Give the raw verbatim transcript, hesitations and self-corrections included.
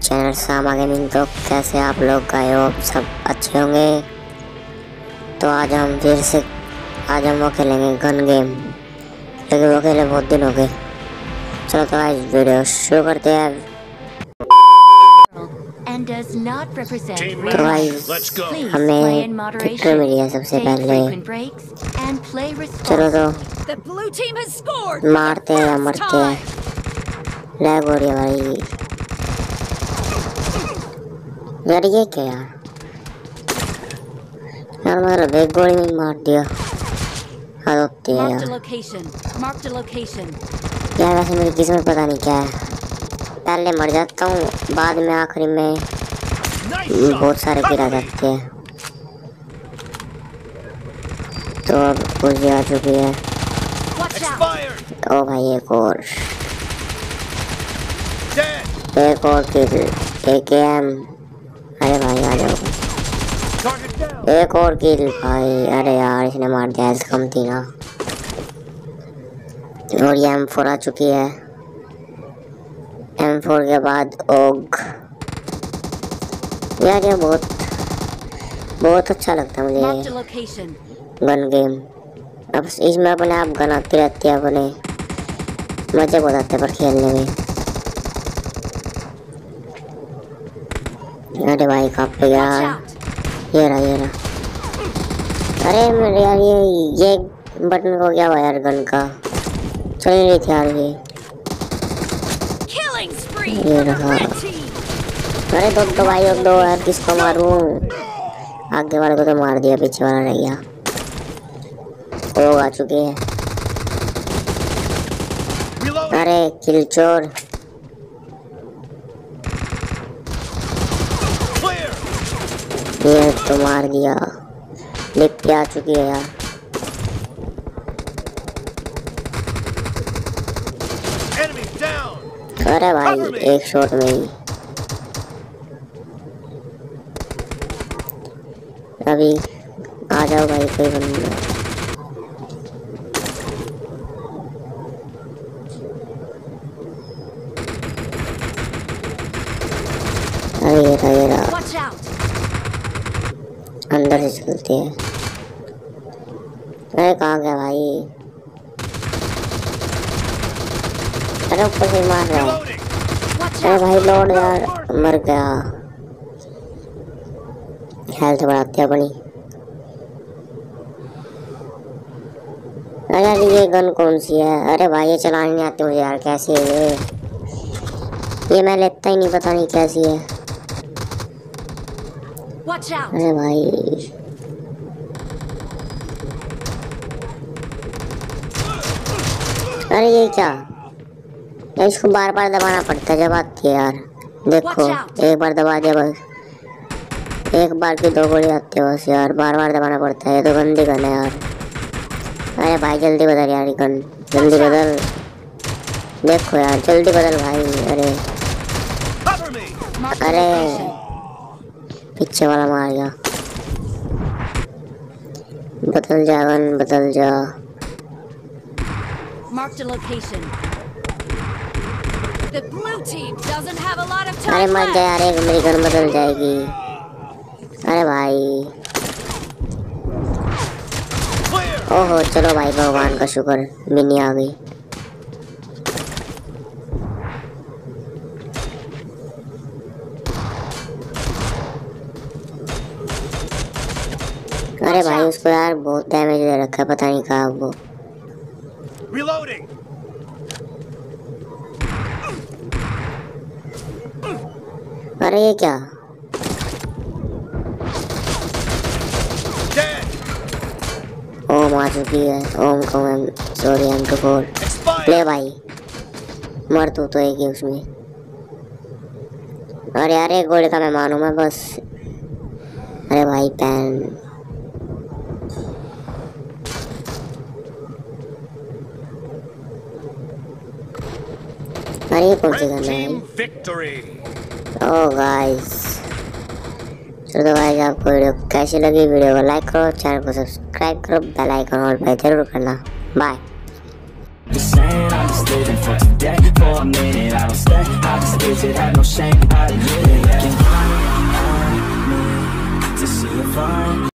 Channel सामा gaming. तो कैसे आप लोग आए हो, सब अच्छे होंगे। तो आज हम फिर से आज हम वो खेलेंगे गन गेम, लेकिन वो खेले बहुत दिन हो गए। चलो तो आज वीडियो शुरू करते हैं। तो भाई हमें ट्रैक्टर मिली है सबसे पहले। चलो तो मारते हैं या मरते हैं। लैग हो रही है भाई यार, ये क्या यार यार मतलब एक गोली में मार दिया। हाँ होती है यार यार, वैसे मेरी किस्मत पता नहीं क्या है, पहले मर जाता हूँ, बाद में आखिरी में बहुत सारे किल आ जाते हैं। तो अब पुलिस आ चुकी है। ओ भाई एक और एक और किल, एक एम। अरे भाई आ जाओ, एक और किल भाई। अरे यार इसने मार दिया, ऐसे कम थी ना। और ये एम फोर आ चुकी है। एम फोर के बाद ओग। यार ये बहुत बहुत अच्छा लगता है मुझे गन गेम। अब इसमें अपने आप गन आती रहती है, अपने मजे बहुत आते हैं पर खेलने में। अरे भाई कहाँ पे गया? ये रहा ये रहा। अरे मेरे यार ये ये बटन को क्या हुआ यार, गन का चल नहीं रही थी यार ये। ये रहा। अरे दो दो भाई दो यार, किसको मारूं? आगे वाले को तो मार दिया, पीछे वाला रह गया। वो आ चुकी है। अरे किल चोर। ये तो मार दिया। लिप पे आ चुकी है यार। अरे भाई एक शॉट में ही। अभी आ जाओ भाई, कोई बंदा। अरे ये रहा ये रहा, अंदर से चलती है। अरे कहाँ गया भाई? अरे ऊपर से मार रहा है। अरे भाई लौट यार, मर गया। हेल्थ बढ़ाती है अपनी। अरे यार ये गन कौन सी है? अरे भाई ये चलानी नहीं आती मुझे यार, कैसी है ये? ये मैं लेता ही नहीं, पता नहीं कैसी है। अरे भाई अरे ये क्या यार, इसको बार बार दबाना पड़ता है जब आती है यार। देखो एक बार दबा दिया बस, एक बार की दो गोली आती है बस यार, बार बार दबाना पड़ता है। ये तो गंदी गन है यार। अरे भाई जल्दी बदल यार गन, जल्दी बदल। देखो यार जल्दी बदल भाई। अरे अरे पीछे वाला मार गया। बदल जा गन, बदल जा। अरे मर जा यार, एक मेरी गन बदल जाएगी। अरे भाई ओहो, चलो भाई भगवान का शुक्र, मिनी आ गई। अरे भाई उसको यार बहुत डैमेज दे रखा है, पता नहीं कहाँ वो। Reloading. अरे ये क्या? ओम आ चुकी है। ओम को मैं सॉरी एम टू फोर ले भाई, मर तू तो एक ही उसमें। अरे यार एक गोली का मैं मानू मैं बस। अरे भाई पैन। अरे ये कौन सी गन है? ओह गाइस, चलो गाइस आपको वीडियो कैसी लगी? वीडियो को लाइक करो, चैनल को सब्सक्राइब करो, बेल आइकन ऑल पे जरूर करना। Bye. Just saying, I'm just living for today. For a minute, I don't stay. I just visit, have no shame.